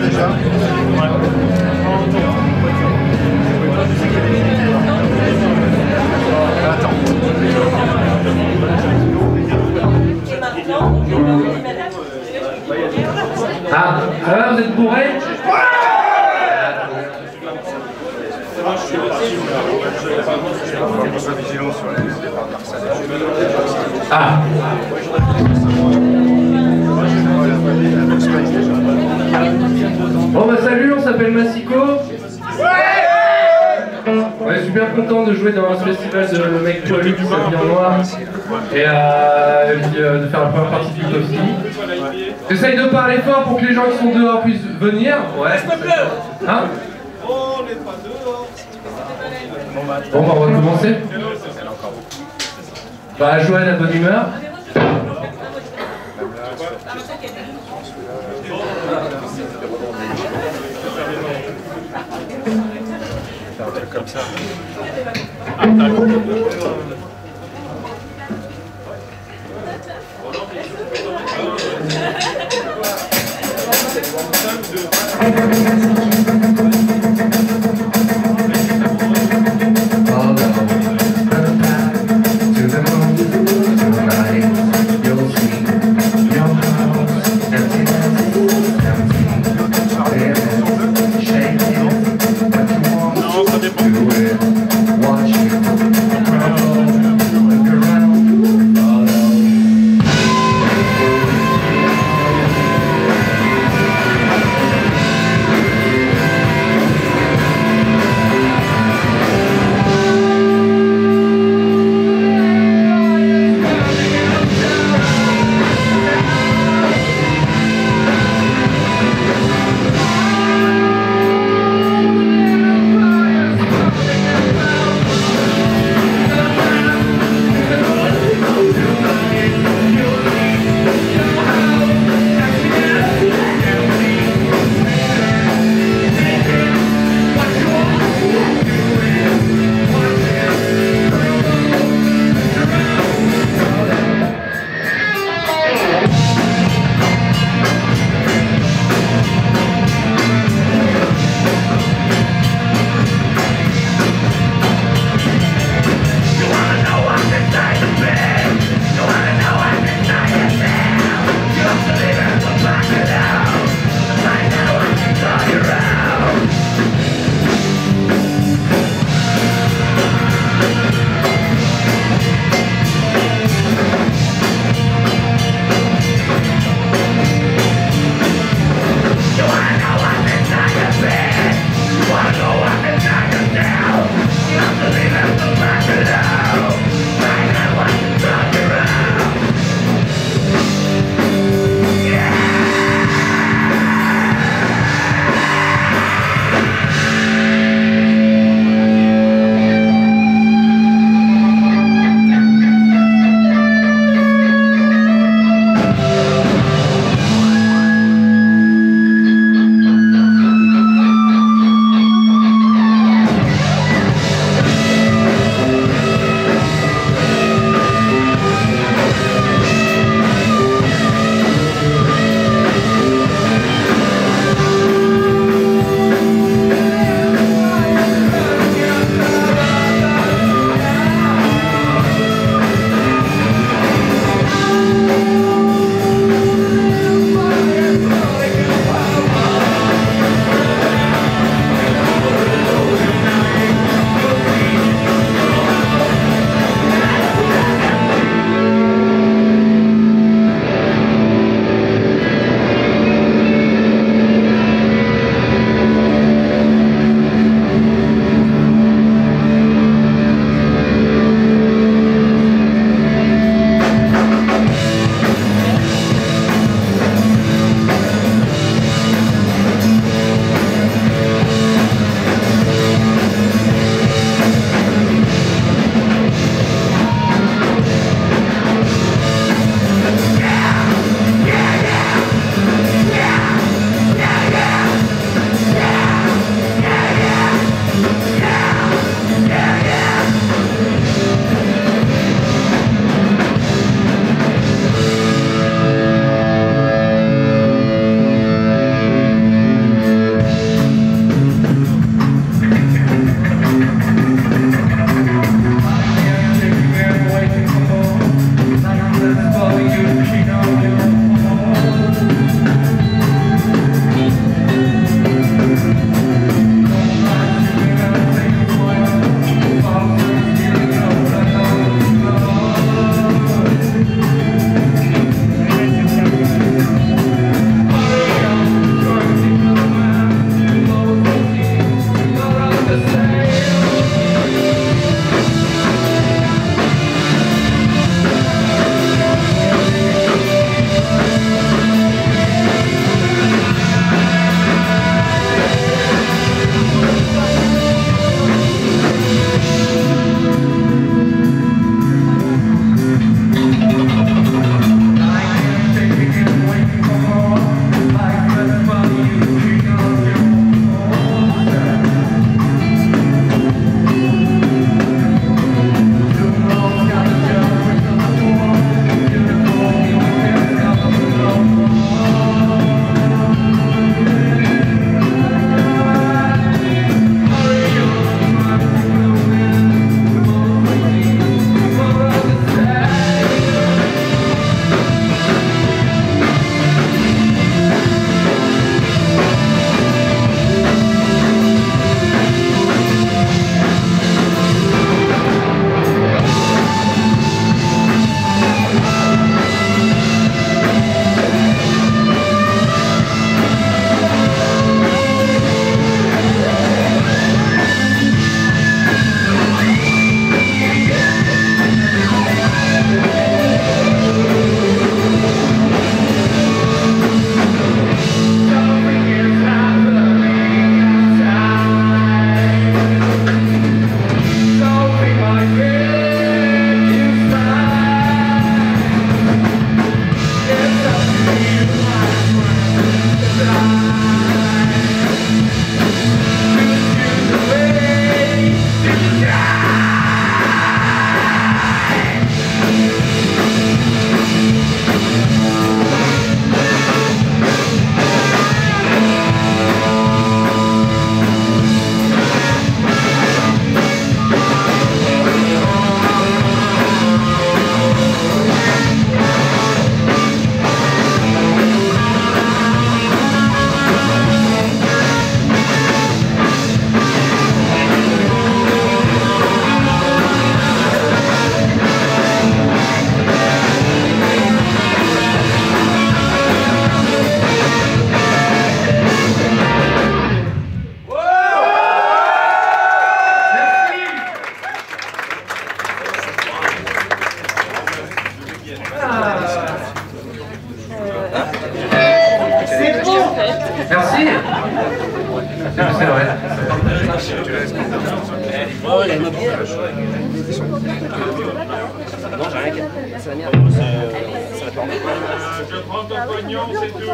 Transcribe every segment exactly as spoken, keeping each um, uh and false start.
déjà. Attends. Ah, ça va, vous êtes bourrés? Ah. Bon bah salut, on s'appelle Massico. Ouais, je suis bien content de jouer dans un festival de mecs poilus qui s'habillent en noir et, euh, et puis euh, de faire la première partie du Toffee. J'essaye de parler fort pour que les gens qui sont dehors puissent venir. Ouais. Hein? On n'est pas dehors. Bon bah on va commencer. Bah Joël à bonne humeur. Un truc comme ça. Non, ça dépend. Merci. C'est vrai. Oh, il y a une bière. Non, j'ai rien. C'est la mienne. C'est la porte. Je prends ton pognon, c'est tout.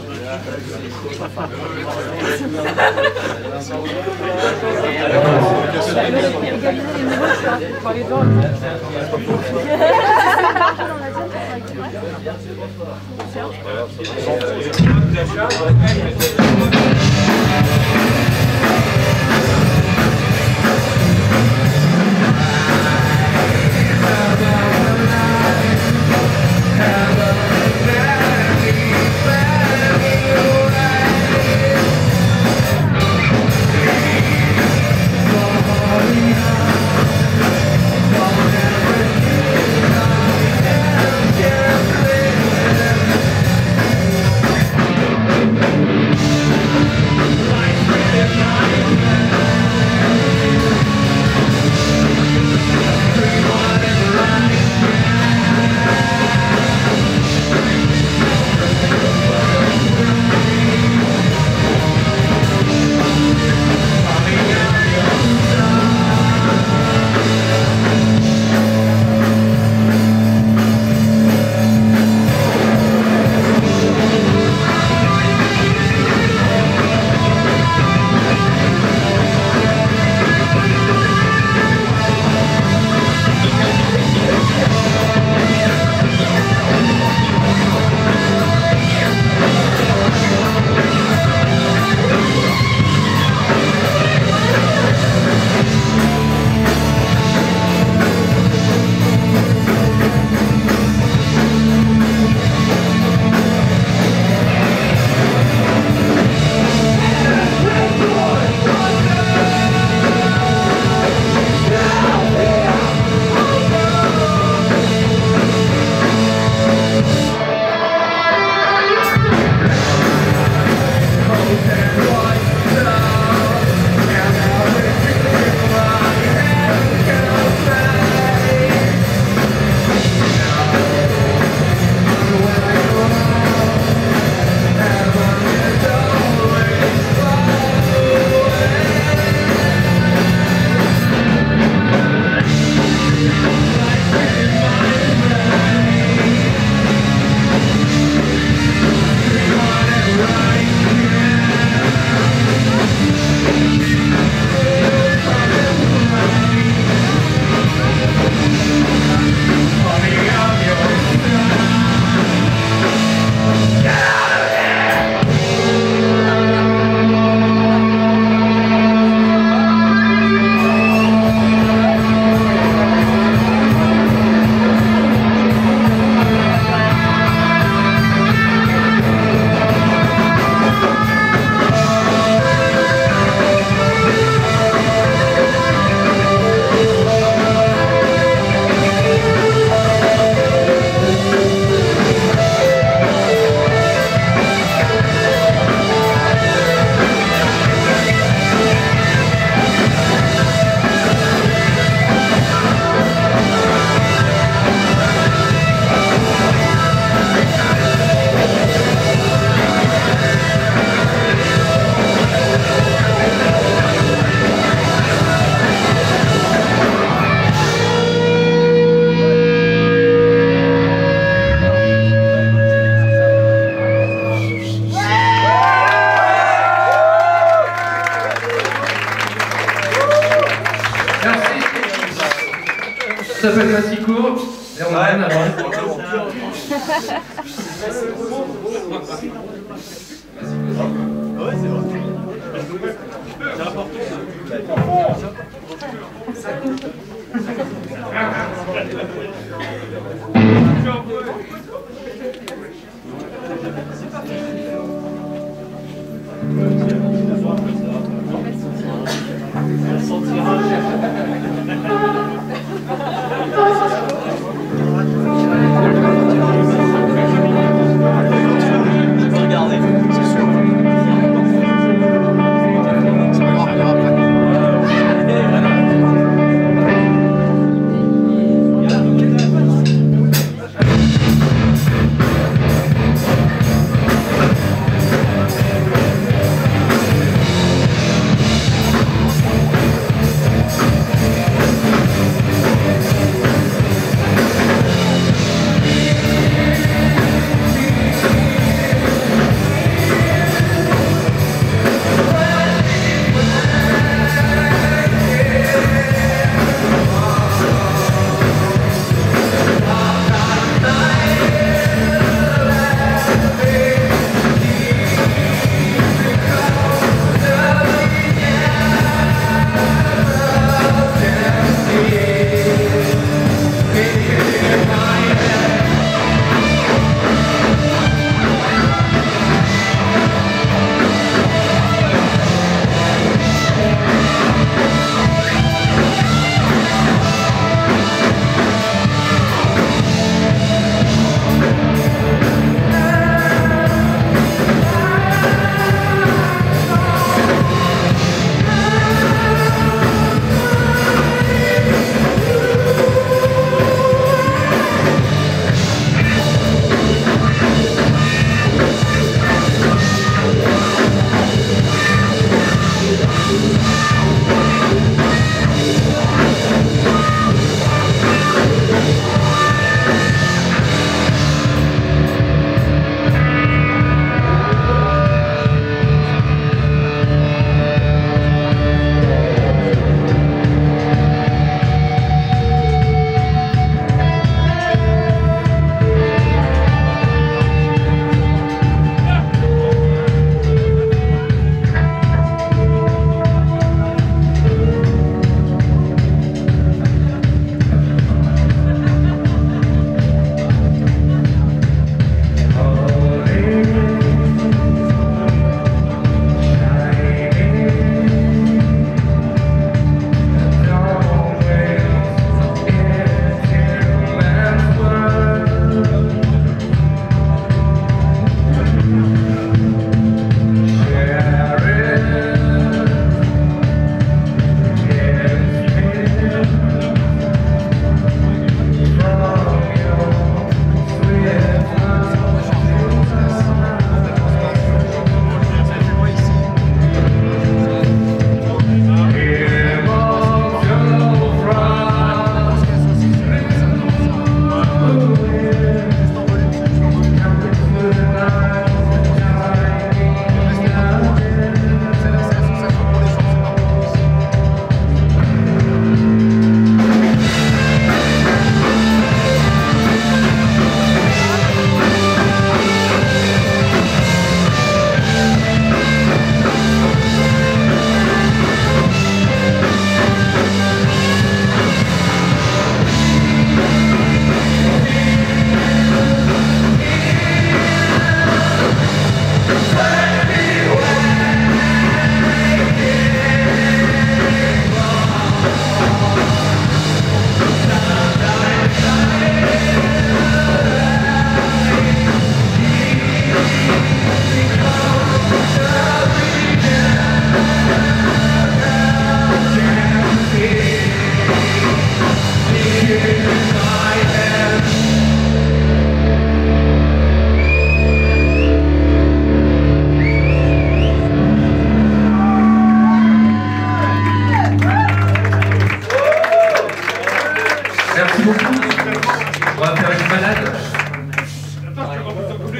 Ça s'appelle Massico, et on a rien à voir. Ouais, c'est vrai. Merci.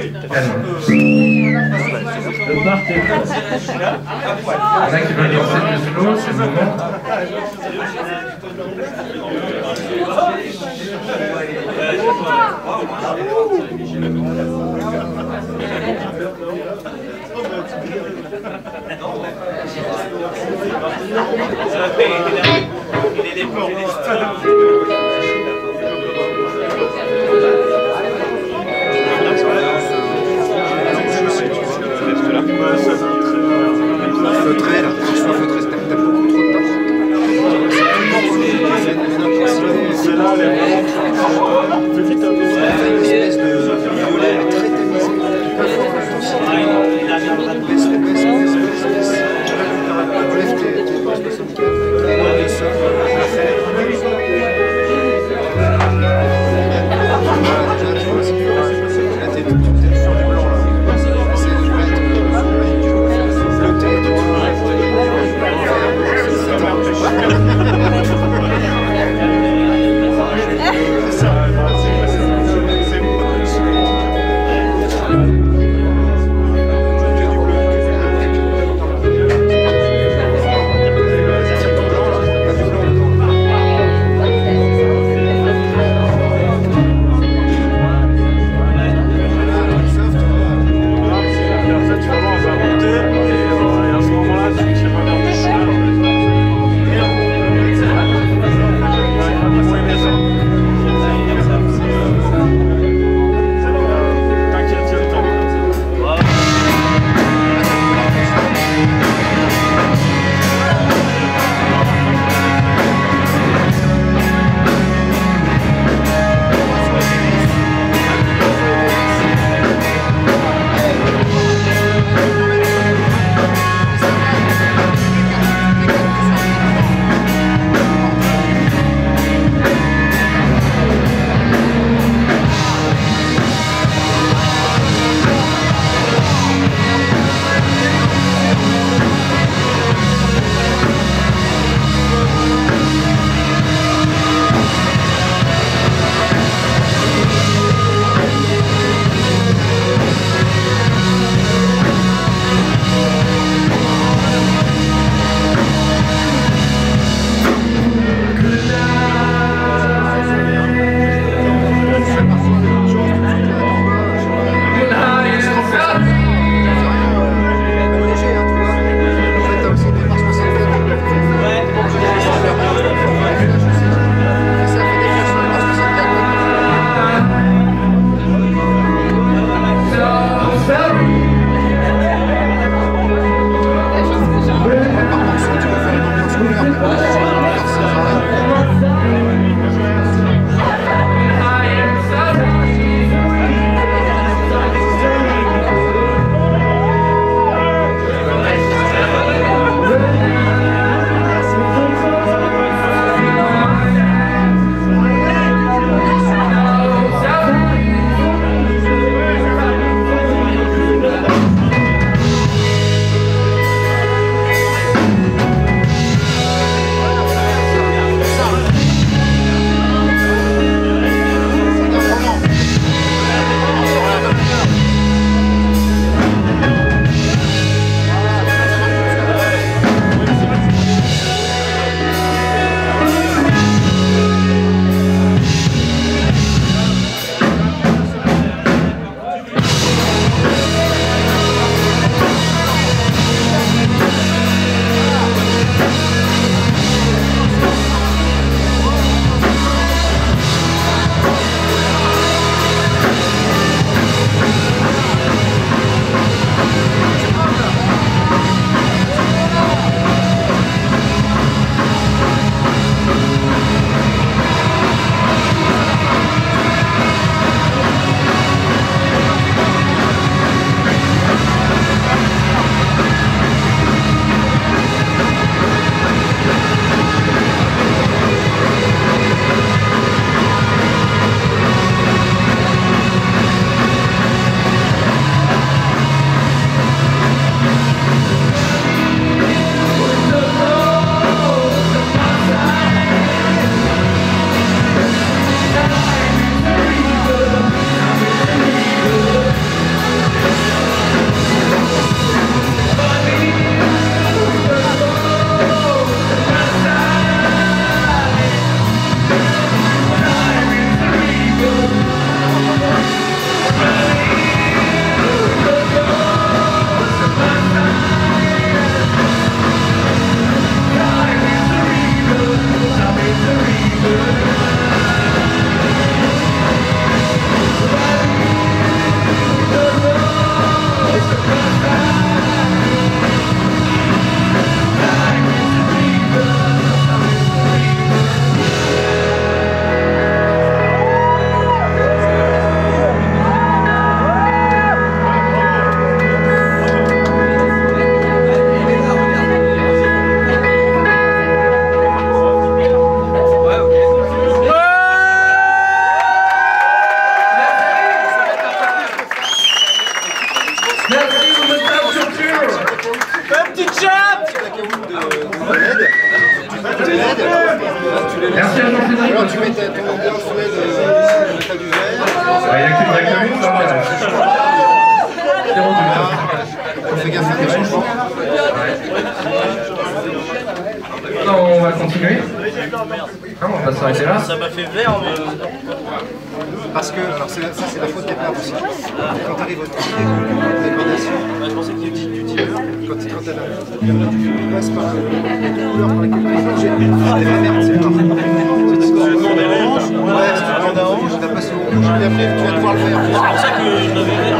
Le part est là. Il y en a qui veulent danser du slow, c'est le moment. Il est des plans. Feutré là, franchement feutré, t'as beaucoup trop de temps. C'est là, les fais vite un peu. Merci, vous me tapez sur culture. Un petit jump. Merci à Jean-Cédric. Alors tu mets ta- ton ambiance sous l'aide, euh, t'as du verre. Il n'y a qu'une une, ça m'intéresse. C'est bon, tu On fait gaffe à tes changements. Non, on va continuer. Ah, on va pas s'arrêter là. Ça m'a fait vert, mais... Parce que, alors c'est la- ça c'est la faute départ aussi. Quand t'arrives au début de dégradation, Je pensais qu'il y avait du dealer. quand tu quand t'as la- tu passes par les couleurs par lesquelles tu es mangé. Ah, t'es pas merde, c'est noir. C'est du score. Ouais, si tu prends d'un rouge, t'as passé au rouge, puis après tu vas devoir le faire. C'est pour ça que je l'avais vert.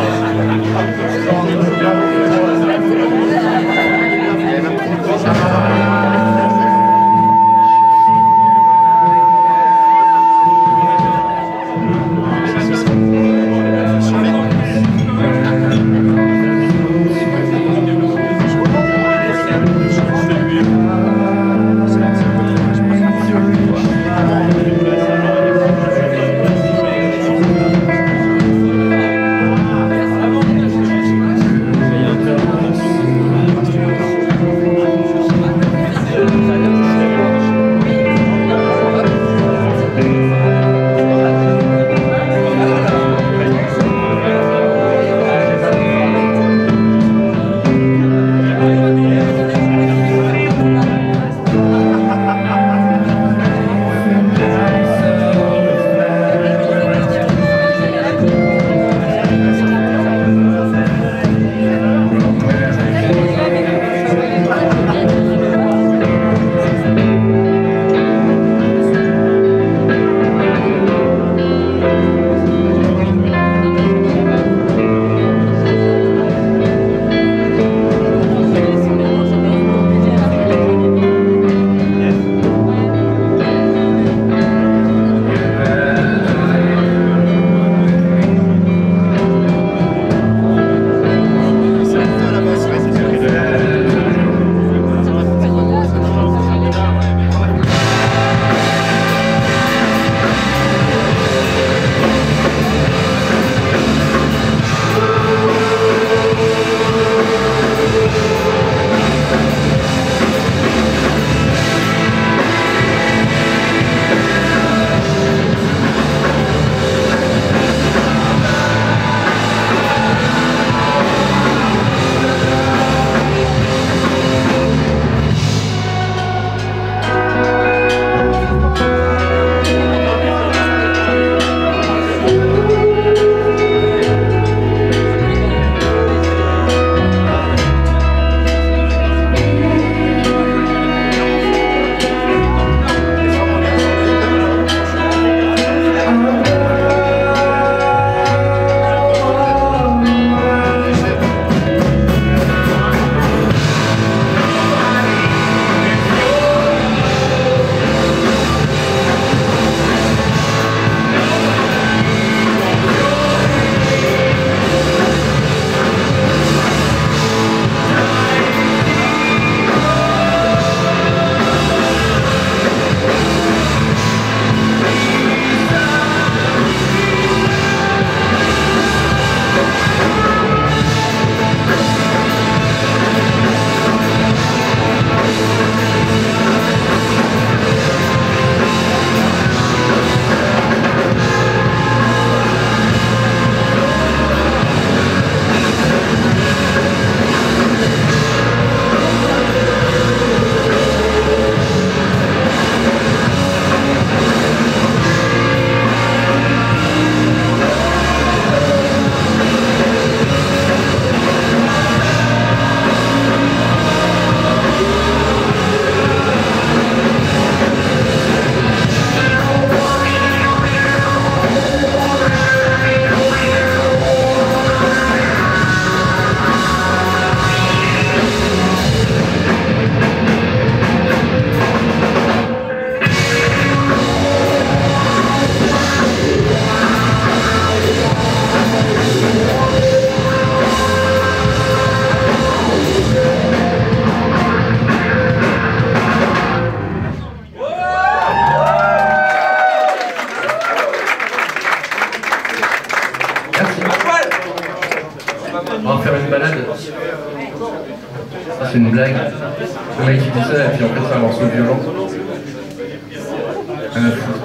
On va faire une balade. Ça c'est une blague. Le mec qui dit ça et puis en fait c'est un morceau violent. Rien à foutre.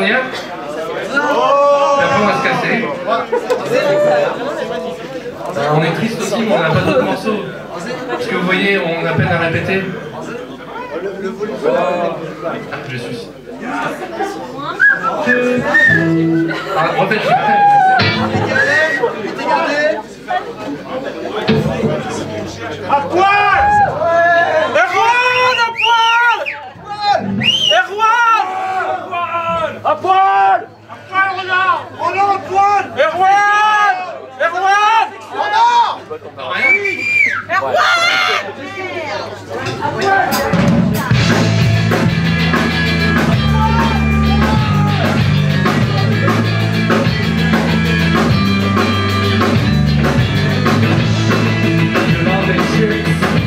dernière. Et après on va se casser. Euh, on est triste aussi, mais on n'a pas d'autres morceaux. Parce que vous voyez, on a peine à répéter. Ah, je suis. Ah, en fait, je suis prêt. À poil! Erwan, à poil! Erwan! À poil! À poil, Roland! Roland, à poil! Erwan! Erwan! Roland! Rien. Love and shit.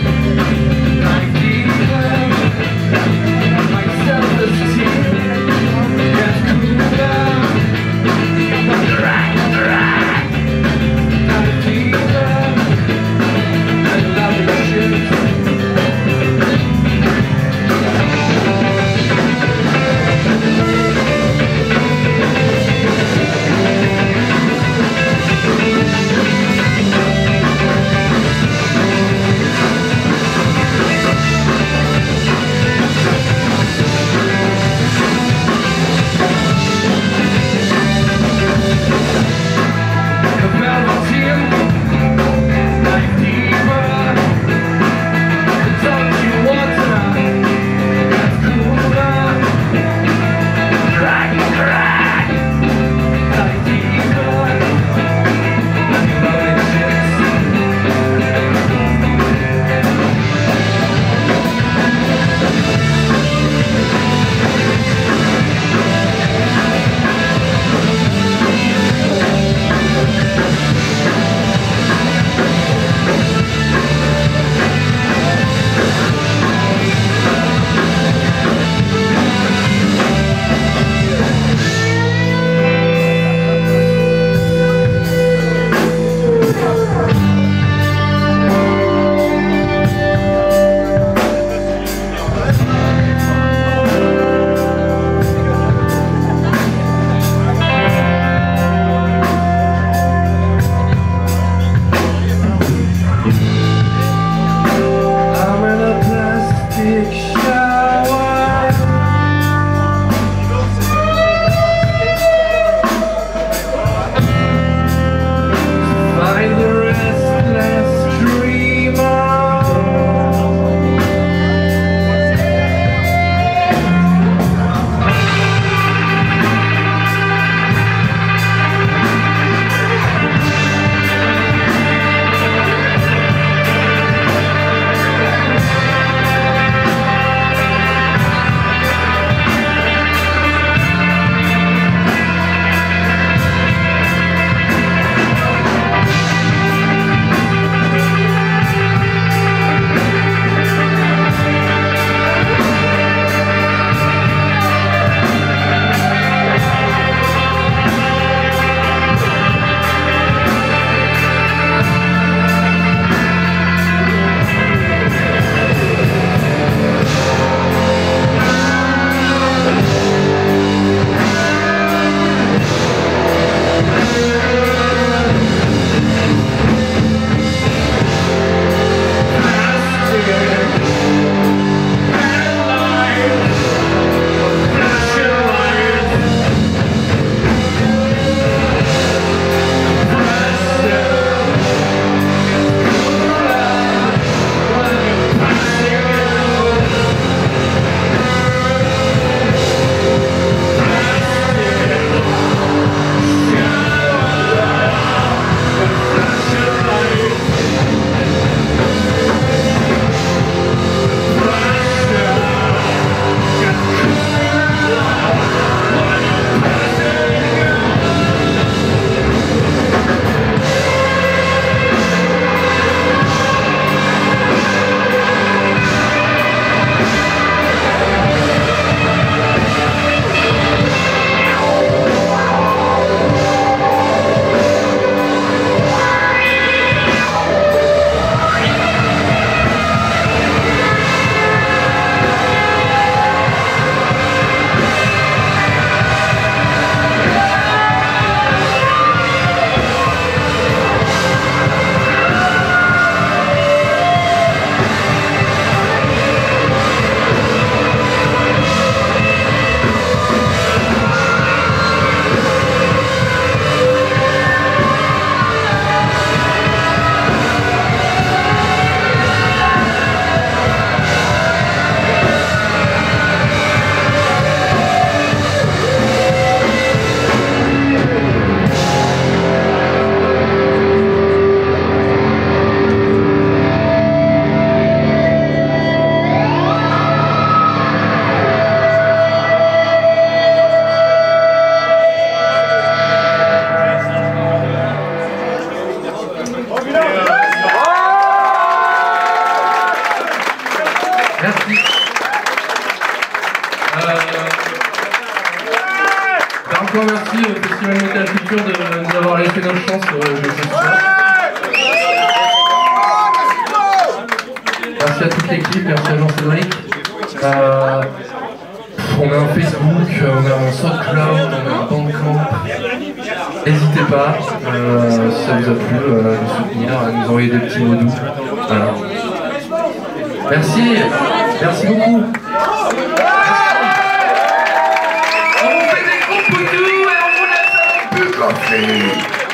Merci. Euh, ben encore merci au Festival Metal Culture de nous avoir laissé notre chance euh, de ce soir. Merci à toute l'équipe, merci à Jean-Cédric. Euh, on a un Facebook, on a un SoundCloud, on a un Bandcamp. N'hésitez pas, euh, si ça vous a plu, euh, à nous soutenir, à nous envoyer des petits mots doux. Voilà. Merci, merci beaucoup. On vous fait des gros poutous et on vous laisse avec plus coffee.